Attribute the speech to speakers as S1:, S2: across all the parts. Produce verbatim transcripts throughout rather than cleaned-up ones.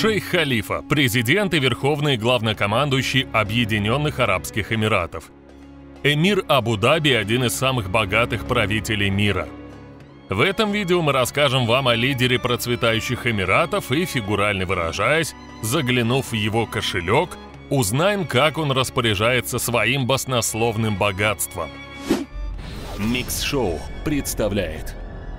S1: Шейх Халифа – президент и верховный главнокомандующий Объединенных Арабских Эмиратов. Эмир Абу-Даби – один из самых богатых правителей мира. В этом видео мы расскажем вам о лидере процветающих Эмиратов и, фигурально выражаясь, заглянув в его кошелек, узнаем, как он распоряжается своим баснословным богатством.
S2: Микс-шоу представляет.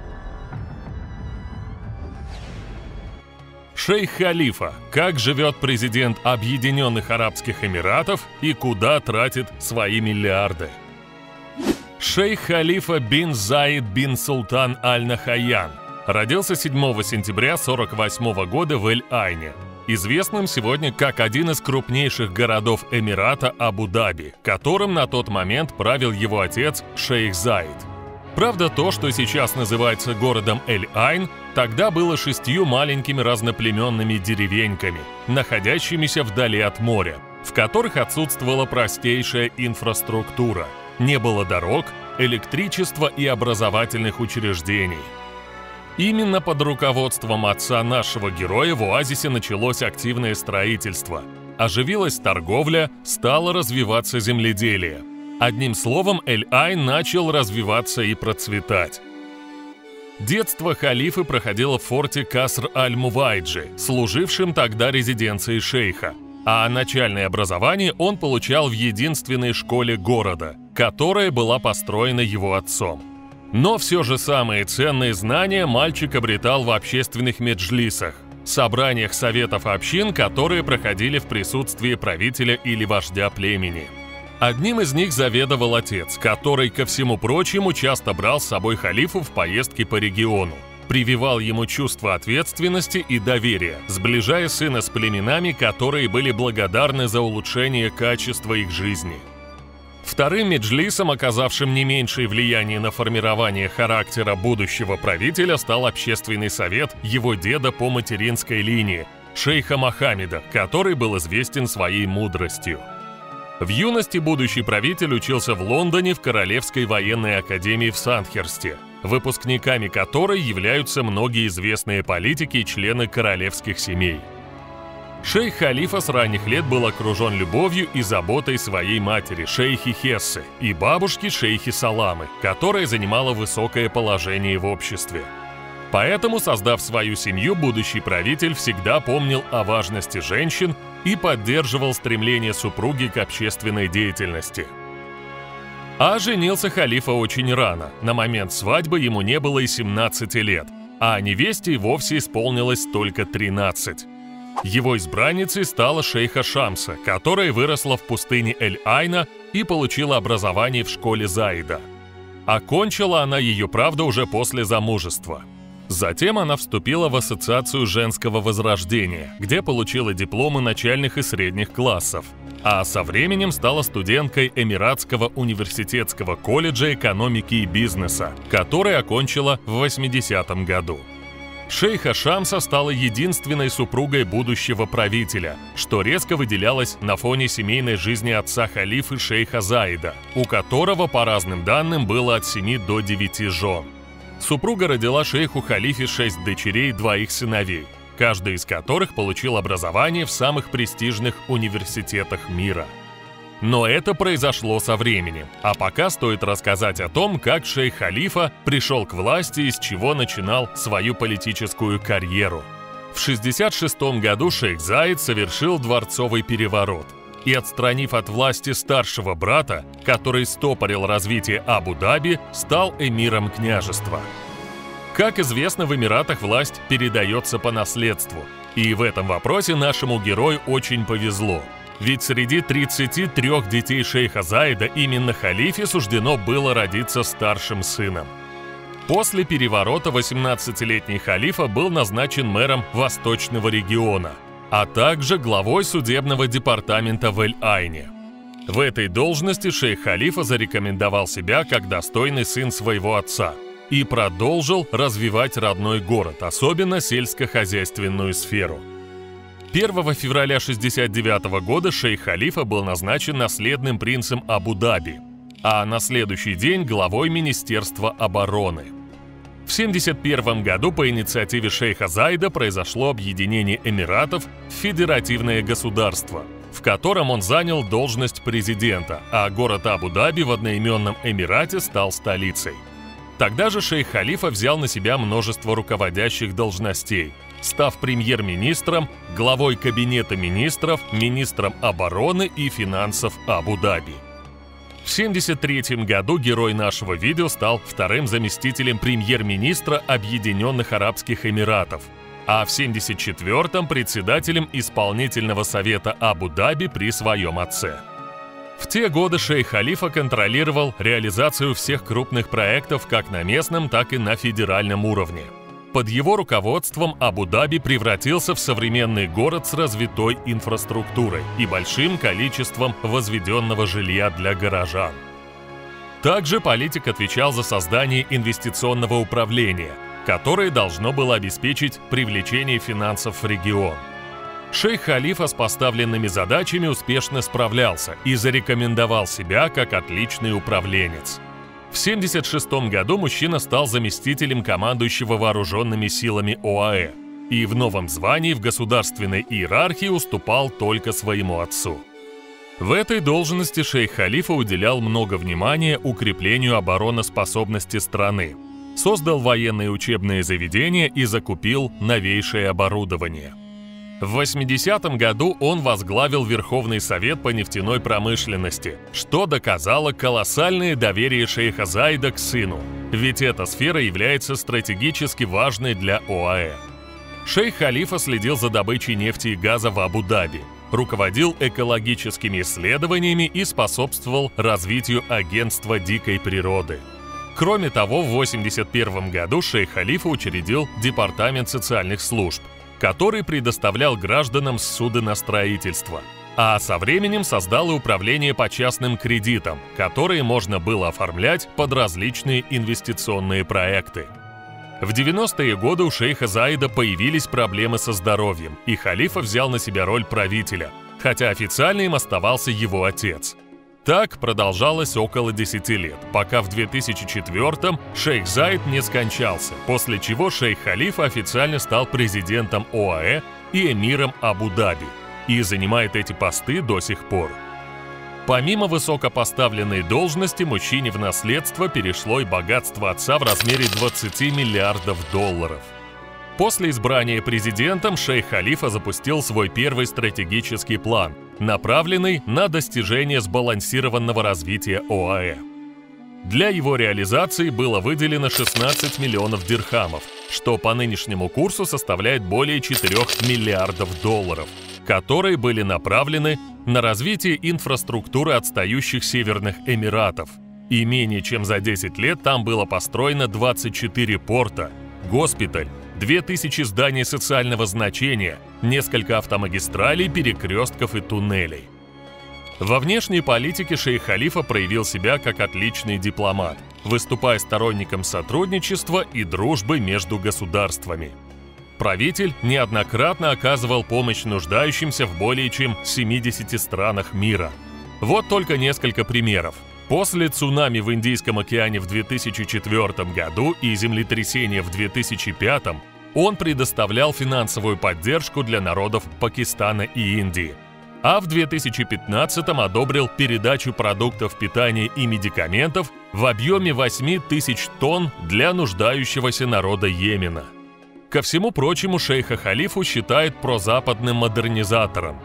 S1: Шейх Халифа. Как живет президент Объединенных Арабских Эмиратов и куда тратит свои миллиарды. Шейх Халифа бин Заид бин Султан Аль-Нахаян родился седьмого сентября сорок восьмого года в Эль-Айне, известным сегодня как один из крупнейших городов Эмирата Абу-Даби, которым на тот момент правил его отец шейх Заид. Правда, то, что сейчас называется городом Эль-Айн, тогда было шестью маленькими разноплеменными деревеньками, находящимися вдали от моря, в которых отсутствовала простейшая инфраструктура, не было дорог, электричества и образовательных учреждений. Именно под руководством отца нашего героя в оазисе началось активное строительство, оживилась торговля, стало развиваться земледелие. Одним словом, Эль-Айн начал развиваться и процветать. Детство халифы проходило в форте Каср-аль-Мувайджи, служившем тогда резиденцией шейха, а начальное образование он получал в единственной школе города, которая была построена его отцом. Но все же самые ценные знания мальчик обретал в общественных меджлисах, собраниях советов общин, которые проходили в присутствии правителя или вождя племени. Одним из них заведовал отец, который, ко всему прочему, часто брал с собой халифу в поездки по региону, прививал ему чувство ответственности и доверия, сближая сына с племенами, которые были благодарны за улучшение качества их жизни. Вторым меджлисом, оказавшим не меньшее влияние на формирование характера будущего правителя, стал общественный совет его деда по материнской линии, шейха Мохаммеда, который был известен своей мудростью. В юности будущий правитель учился в Лондоне в Королевской военной академии в Сандхерсте, выпускниками которой являются многие известные политики и члены королевских семей. Шейх Халифа с ранних лет был окружен любовью и заботой своей матери, шейхи Хессы, и бабушки, шейхи Саламы, которая занимала высокое положение в обществе. Поэтому, создав свою семью, будущий правитель всегда помнил о важности женщин и поддерживал стремление супруги к общественной деятельности. А женился халифа очень рано, на момент свадьбы ему не было и семнадцати лет, а невесте вовсе исполнилось только тринадцать. Его избранницей стала шейха Шамса, которая выросла в пустыне Эль-Айна и получила образование в школе Заида. Окончила она ее, правда, уже после замужества. Затем она вступила в Ассоциацию женского возрождения, где получила дипломы начальных и средних классов, а со временем стала студенткой Эмиратского университетского колледжа экономики и бизнеса, который окончила в восьмидесятом году. Шейха Шамса стала единственной супругой будущего правителя, что резко выделялось на фоне семейной жизни отца халифы шейха Заида, у которого, по разным данным, было от семи до девяти жен. Супруга родила шейху халифе шесть дочерей и двоих сыновей, каждый из которых получил образование в самых престижных университетах мира. Но это произошло со временем, а пока стоит рассказать о том, как шейх Халифа пришел к власти и с чего начинал свою политическую карьеру. В шестьдесят шестом году шейх Заид совершил дворцовый переворот и, отстранив от власти старшего брата, который стопорил развитие Абу-Даби, стал эмиром княжества. Как известно, в Эмиратах власть передается по наследству, и в этом вопросе нашему герою очень повезло. Ведь среди тридцати трёх детей шейха Заида именно халифе суждено было родиться старшим сыном. После переворота восемнадцатилетний халифа был назначен мэром Восточного региона, а также главой судебного департамента в Эль-Айне. В этой должности шейх Халифа зарекомендовал себя как достойный сын своего отца и продолжил развивать родной город, особенно сельскохозяйственную сферу. первого февраля шестьдесят девятого года шейх Халифа был назначен наследным принцем Абу-Даби, а на следующий день главой Министерства обороны. В семьдесят первом году по инициативе шейха Заида произошло объединение Эмиратов в федеративное государство, в котором он занял должность президента, а город Абу-Даби в одноименном Эмирате стал столицей. Тогда же шейх Халифа взял на себя множество руководящих должностей, став премьер-министром, главой кабинета министров, министром обороны и финансов Абу-Даби. В семьдесят третьем году герой нашего видео стал вторым заместителем премьер-министра Объединенных Арабских Эмиратов, а в семьдесят четвёртом председателем исполнительного совета Абу-Даби при своем отце. В те годы шейх Халифа контролировал реализацию всех крупных проектов как на местном, так и на федеральном уровне. Под его руководством Абу-Даби превратился в современный город с развитой инфраструктурой и большим количеством возведенного жилья для горожан. Также политик отвечал за создание инвестиционного управления, которое должно было обеспечить привлечение финансов в регион. Шейх Халифа с поставленными задачами успешно справлялся и зарекомендовал себя как отличный управленец. В семьдесят шестом году мужчина стал заместителем командующего вооруженными силами ОАЭ и в новом звании в государственной иерархии уступал только своему отцу. В этой должности шейх Халифа уделял много внимания укреплению обороноспособности страны, создал военные учебные заведения и закупил новейшее оборудование. В восьмидесятом году он возглавил Верховный совет по нефтяной промышленности, что доказало колоссальное доверие шейха Заида к сыну, ведь эта сфера является стратегически важной для ОАЭ. Шейх Халифа следил за добычей нефти и газа в Абу-Даби, руководил экологическими исследованиями и способствовал развитию агентства дикой природы. Кроме того, в восемьдесят первом году шейх Халифа учредил Департамент социальных служб, который предоставлял гражданам ссуды на строительство, а со временем создал и управление по частным кредитам, которые можно было оформлять под различные инвестиционные проекты. В девяностые годы у шейха Заида появились проблемы со здоровьем, и Халифа взял на себя роль правителя, хотя официально им оставался его отец. Так продолжалось около десяти лет, пока в две тысячи четвёртом шейх Заид не скончался, после чего шейх Халифа официально стал президентом ОАЭ и эмиром Абу-Даби и занимает эти посты до сих пор. Помимо высокопоставленной должности, мужчине в наследство перешло и богатство отца в размере двадцати миллиардов долларов. После избрания президентом шейх Халифа запустил свой первый стратегический план, направленный на достижение сбалансированного развития ОАЭ. Для его реализации было выделено шестнадцать миллионов дирхамов, что по нынешнему курсу составляет более четырёх миллиардов долларов, которые были направлены на развитие инфраструктуры отстающих Северных Эмиратов. И менее чем за десять лет там было построено двадцать четыре порта, госпиталь, две тысячи зданий социального значения, несколько автомагистралей, перекрестков и туннелей. Во внешней политике шейх Халифа проявил себя как отличный дипломат, выступая сторонником сотрудничества и дружбы между государствами. Правитель неоднократно оказывал помощь нуждающимся в более чем семидесяти странах мира. Вот только несколько примеров. После цунами в Индийском океане в две тысячи четвёртом году и землетрясения в две тысячи пятом он предоставлял финансовую поддержку для народов Пакистана и Индии, а в две тысячи пятнадцатом одобрил передачу продуктов питания и медикаментов в объеме восьми тысяч тонн для нуждающегося народа Йемена. Ко всему прочему, шейха Халифу считают прозападным модернизатором.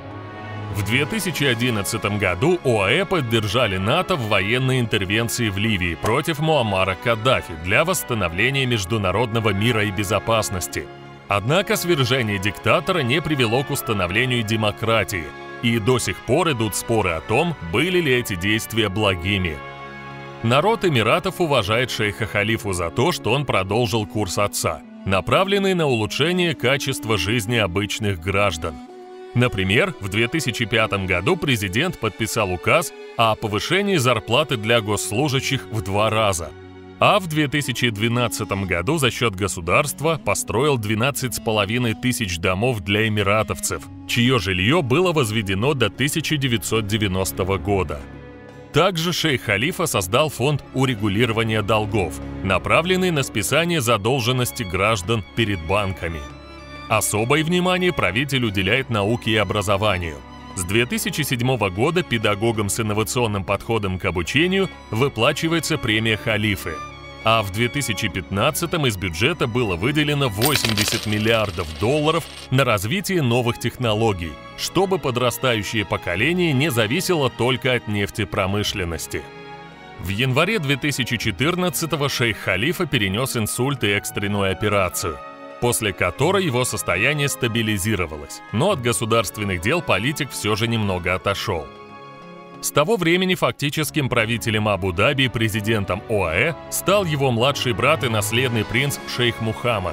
S1: В две тысячи одиннадцатом году ОАЭ поддержали НАТО в военной интервенции в Ливии против Муаммара Каддафи для восстановления международного мира и безопасности. Однако свержение диктатора не привело к установлению демократии, и до сих пор идут споры о том, были ли эти действия благими. Народ Эмиратов уважает шейха Халифу за то, что он продолжил курс отца, направленный на улучшение качества жизни обычных граждан. Например, в две тысячи пятом году президент подписал указ о повышении зарплаты для госслужащих в два раза, а в две тысячи двенадцатом году за счет государства построил двенадцать с половиной тысяч домов для эмиратовцев, чье жилье было возведено до тысяча девятьсот девяностого года. Также шейх Халифа создал фонд урегулирования долгов, направленный на списание задолженности граждан перед банками. Особое внимание правитель уделяет науке и образованию. С две тысячи седьмого года педагогам с инновационным подходом к обучению выплачивается премия Халифы, а в две тысячи пятнадцатом из бюджета было выделено восемьдесят миллиардов долларов на развитие новых технологий, чтобы подрастающее поколение не зависело только от нефтепромышленности. В январе две тысячи четырнадцатого шейх Халифа перенес инсульт и экстренную операцию, после которой его состояние стабилизировалось, но от государственных дел политик все же немного отошел. С того времени фактическим правителем Абу-Даби и президентом ОАЭ стал его младший брат и наследный принц шейх Мухаммад.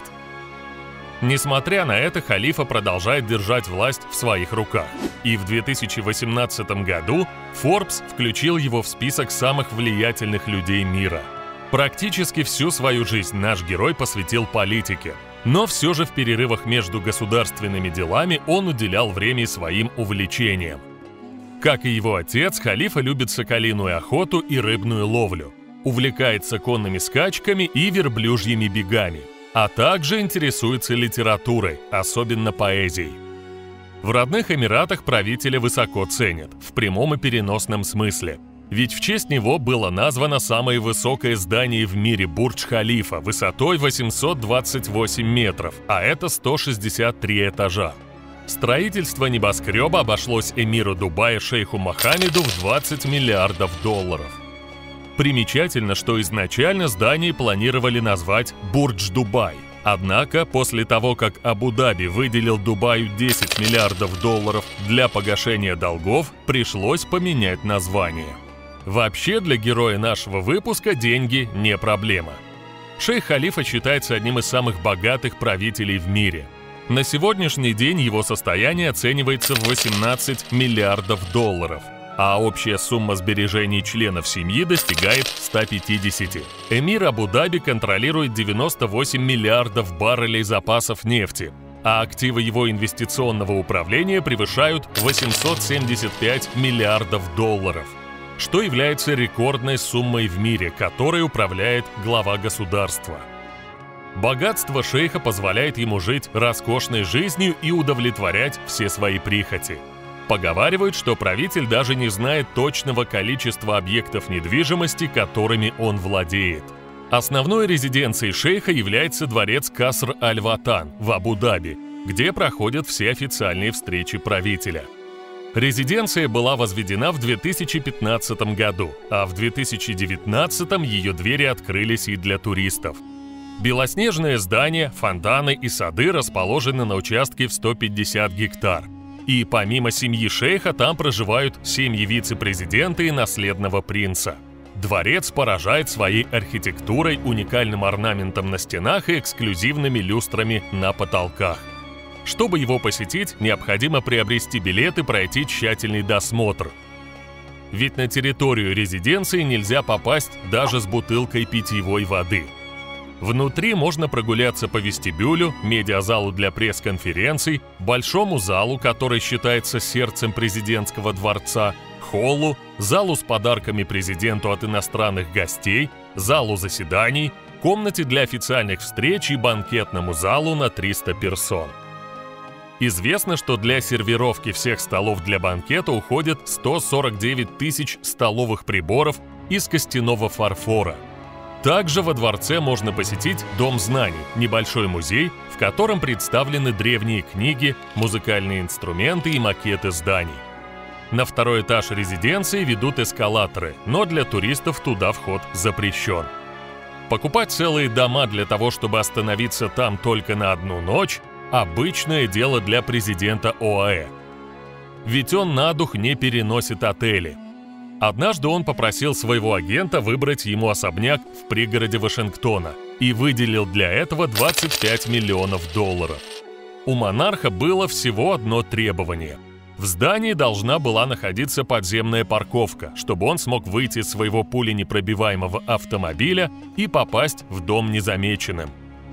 S1: Несмотря на это, халифа продолжает держать власть в своих руках. И в две тысячи восемнадцатом году Forbes включил его в список самых влиятельных людей мира. Практически всю свою жизнь наш герой посвятил политике. Но все же в перерывах между государственными делами он уделял время и своим увлечениям. Как и его отец, халифа любит соколиную охоту и рыбную ловлю, увлекается конными скачками и верблюжьими бегами, а также интересуется литературой, особенно поэзией. В родных Эмиратах правителя высоко ценят, в прямом и переносном смысле. Ведь в честь него было названо самое высокое здание в мире Бурдж-Халифа высотой восемьсот двадцать восемь метров, а это сто шестьдесят три этажа. Строительство небоскреба обошлось эмиру Дубая шейху Мохаммеду в двадцать миллиардов долларов. Примечательно, что изначально здание планировали назвать Бурдж-Дубай. Однако, после того, как Абу-Даби выделил Дубаю десять миллиардов долларов для погашения долгов, пришлось поменять название. Вообще, для героя нашего выпуска деньги не проблема. Шейх Халифа считается одним из самых богатых правителей в мире. На сегодняшний день его состояние оценивается в восемнадцать миллиардов долларов, а общая сумма сбережений членов семьи достигает ста пятидесяти. Эмир Абу-Даби контролирует девяносто восемь миллиардов баррелей запасов нефти, а активы его инвестиционного управления превышают восемьсот семьдесят пять миллиардов долларов, что является рекордной суммой в мире, которой управляет глава государства. Богатство шейха позволяет ему жить роскошной жизнью и удовлетворять все свои прихоти. Поговаривают, что правитель даже не знает точного количества объектов недвижимости, которыми он владеет. Основной резиденцией шейха является дворец Каср-аль-Ватан в Абу-Даби, где проходят все официальные встречи правителя. Резиденция была возведена в две тысячи пятнадцатом году, а в две тысячи девятнадцатом ее двери открылись и для туристов. Белоснежное здание, фонтаны и сады расположены на участке в сто пятьдесят гектар. И помимо семьи шейха там проживают семьи вице-президента и наследного принца. Дворец поражает своей архитектурой, уникальным орнаментом на стенах и эксклюзивными люстрами на потолках. Чтобы его посетить, необходимо приобрести билет и пройти тщательный досмотр. Ведь на территорию резиденции нельзя попасть даже с бутылкой питьевой воды. Внутри можно прогуляться по вестибюлю, медиазалу для пресс-конференций, большому залу, который считается сердцем президентского дворца, холлу, залу с подарками президенту от иностранных гостей, залу заседаний, комнате для официальных встреч и банкетному залу на триста персон. Известно, что для сервировки всех столов для банкета уходит сто сорок девять тысяч столовых приборов из костяного фарфора. Также во дворце можно посетить Дом знаний, небольшой музей, в котором представлены древние книги, музыкальные инструменты и макеты зданий. На второй этаж резиденции ведут эскалаторы, но для туристов туда вход запрещен. Покупать целые дома для того, чтобы остановиться там только на одну ночь – обычное дело для президента ОАЭ. Ведь он на дух не переносит отели. Однажды он попросил своего агента выбрать ему особняк в пригороде Вашингтона и выделил для этого двадцать пять миллионов долларов. У монарха было всего одно требование. В здании должна была находиться подземная парковка, чтобы он смог выйти из своего пуленепробиваемого автомобиля и попасть в дом незамеченным.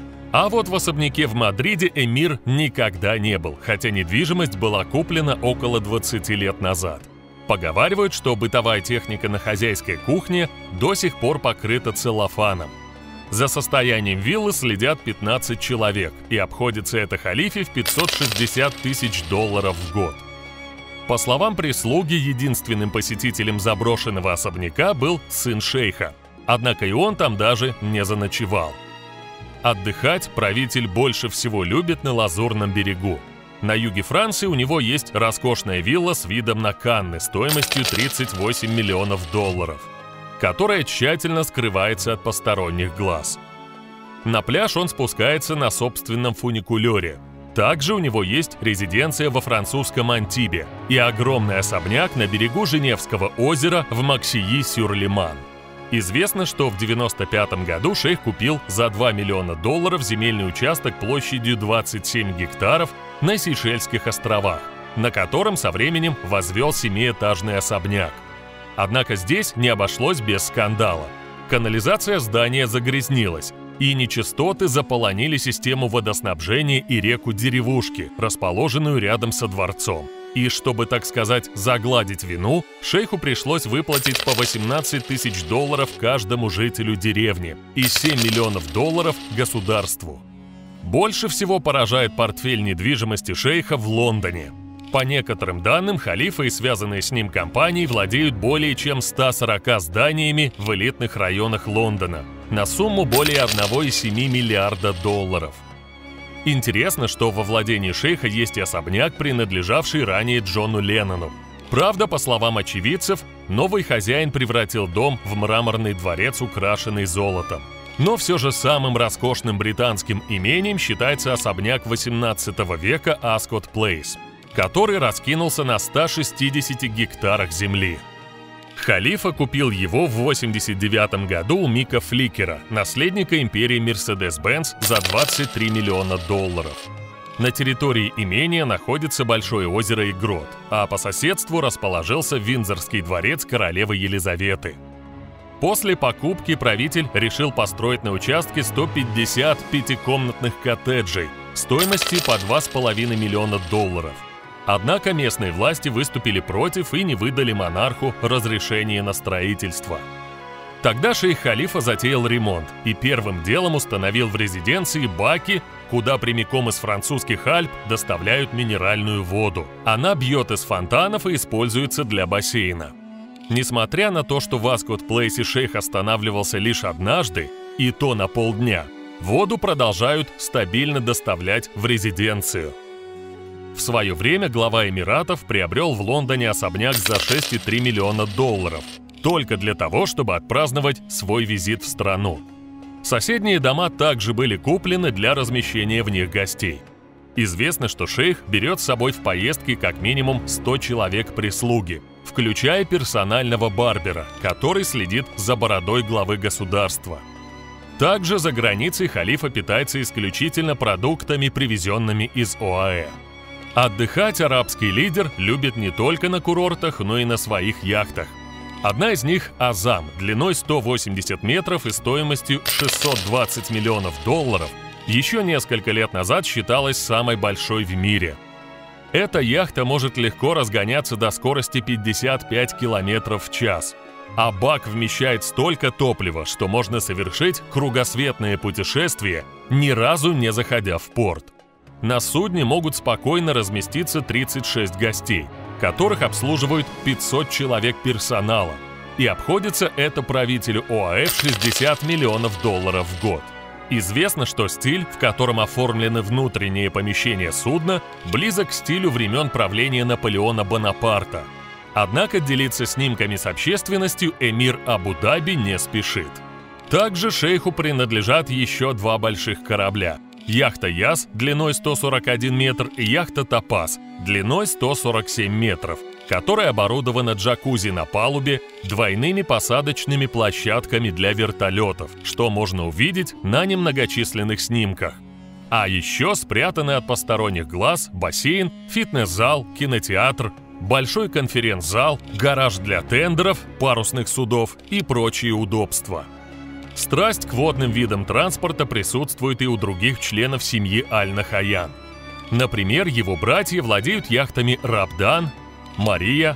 S1: А вот в особняке в Мадриде эмир никогда не был, хотя недвижимость была куплена около двадцати лет назад. Поговаривают, что бытовая техника на хозяйской кухне до сих пор покрыта целлофаном. За состоянием виллы следят пятнадцать человек, и обходится это халифе в пятьсот шестьдесят тысяч долларов в год. По словам прислуги, единственным посетителем заброшенного особняка был сын шейха, однако и он там даже не заночевал. Отдыхать правитель больше всего любит на Лазурном берегу. На юге Франции у него есть роскошная вилла с видом на Канны стоимостью тридцать восемь миллионов долларов, которая тщательно скрывается от посторонних глаз. На пляж он спускается на собственном фуникулере. Также у него есть резиденция во французском Антибе и огромный особняк на берегу Женевского озера в Максии-сюр-Лиман. Известно, что в девяносто пятом году шейх купил за два миллиона долларов земельный участок площадью двадцать семь гектаров на Сейшельских островах, на котором со временем возвел семиэтажный особняк. Однако здесь не обошлось без скандала. Канализация здания загрязнилась, и нечистоты заполонили систему водоснабжения и реку Деревушки, расположенную рядом со дворцом. И чтобы, так сказать, загладить вину, шейху пришлось выплатить по восемнадцать тысяч долларов каждому жителю деревни и семь миллионов долларов государству. Больше всего поражает портфель недвижимости шейха в Лондоне. По некоторым данным, халифа и связанные с ним компании владеют более чем ста сорока зданиями в элитных районах Лондона на сумму более одного и семи миллиарда долларов. Интересно, что во владении шейха есть и особняк, принадлежавший ранее Джону Леннону. Правда, по словам очевидцев, новый хозяин превратил дом в мраморный дворец, украшенный золотом. Но все же самым роскошным британским имением считается особняк восемнадцатого века Аскот Плейс, который раскинулся на ста шестидесяти гектарах земли. Халифа купил его в восемьдесят девятом году у Мика Фликера, наследника империи Мерседес-Бенц, за двадцать три миллиона долларов. На территории имения находится большое озеро и грот, а по соседству расположился Виндзорский дворец королевы Елизаветы. После покупки правитель решил построить на участке сто пятьдесят пятикомнатных коттеджей стоимостью по два с половиной миллиона долларов. Однако местные власти выступили против и не выдали монарху разрешение на строительство. Тогда шейх Халифа затеял ремонт и первым делом установил в резиденции баки, куда прямиком из французских Альп доставляют минеральную воду. Она бьет из фонтанов и используется для бассейна. Несмотря на то, что в Аскот Плейсе шейх останавливался лишь однажды, и то на полдня, воду продолжают стабильно доставлять в резиденцию. В свое время глава Эмиратов приобрел в Лондоне особняк за шесть целых три десятых миллиона долларов, только для того, чтобы отпраздновать свой визит в страну. Соседние дома также были куплены для размещения в них гостей. Известно, что шейх берет с собой в поездки как минимум сто человек прислуги, включая персонального барбера, который следит за бородой главы государства. Также за границей халифа питается исключительно продуктами, привезенными из ОАЭ. Отдыхать арабский лидер любит не только на курортах, но и на своих яхтах. Одна из них – Азам, длиной сто восемьдесят метров и стоимостью шестьсот двадцать миллионов долларов, еще несколько лет назад считалась самой большой в мире. Эта яхта может легко разгоняться до скорости пятьдесят пять километров в час, а бак вмещает столько топлива, что можно совершить кругосветное путешествие, ни разу не заходя в порт. На судне могут спокойно разместиться тридцать шесть гостей, которых обслуживают пятьсот человек персонала, и обходится это правителю ОАЭ в шестьдесят миллионов долларов в год. Известно, что стиль, в котором оформлены внутренние помещения судна, близок к стилю времен правления Наполеона Бонапарта. Однако делиться снимками с общественностью эмир Абу-Даби не спешит. Также шейху принадлежат еще два больших корабля. Яхта Яс длиной сто сорок один метр и яхта Топаз длиной сто сорок семь метров, которая оборудована джакузи на палубе, двойными посадочными площадками для вертолетов, что можно увидеть на немногочисленных снимках. А еще спрятаны от посторонних глаз бассейн, фитнес-зал, кинотеатр, большой конференц-зал, гараж для тендеров, парусных судов и прочие удобства. Страсть к водным видам транспорта присутствует и у других членов семьи Аль-Нахаян. Например, его братья владеют яхтами Рабдан, Мария,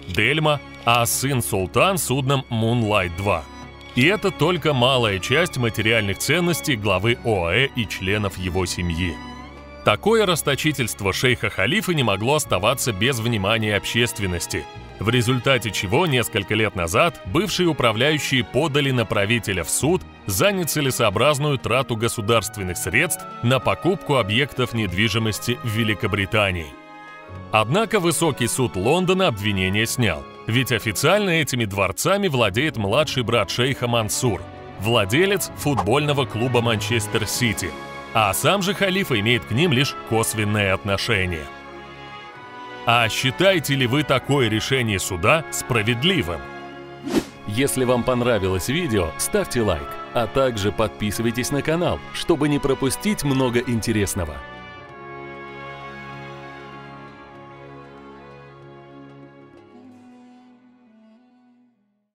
S1: Дельма, а сын Султан судном Moonlight два. И это только малая часть материальных ценностей главы ОАЭ и членов его семьи. Такое расточительство шейха Халифы не могло оставаться без внимания общественности, в результате чего несколько лет назад бывшие управляющие подали на правителя в суд за нецелесообразную трату государственных средств на покупку объектов недвижимости в Великобритании. Однако высокий суд Лондона обвинение снял, ведь официально этими дворцами владеет младший брат шейха Мансур, владелец футбольного клуба Манчестер Сити, а сам же халифа имеет к ним лишь косвенное отношение. А считаете ли вы такое решение суда справедливым? Если вам понравилось видео, ставьте лайк, а также подписывайтесь на канал, чтобы не пропустить много интересного.